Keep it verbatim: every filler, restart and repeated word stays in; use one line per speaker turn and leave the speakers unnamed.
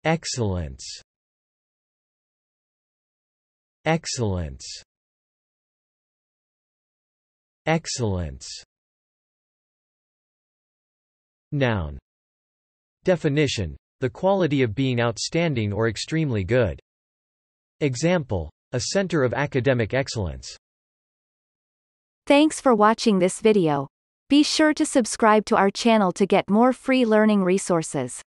Excellence. Excellence. Excellence. Noun. Definition: the quality of being outstanding or extremely good. Example: a center of academic excellence.
Thanks for watching this video. Be sure to subscribe to our channel to get more free learning resources.